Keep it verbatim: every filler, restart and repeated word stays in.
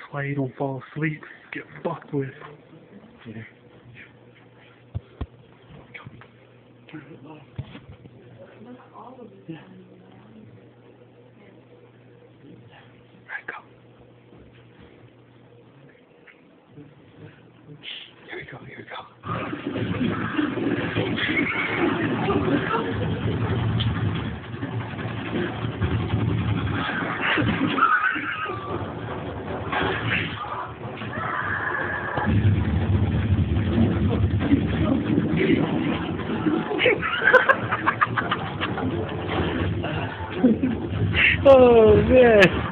play, don't fall asleep, get fucked with. Yeah. Turn it off. Yeah. Alright, go. Here we go, here we go. Oh man.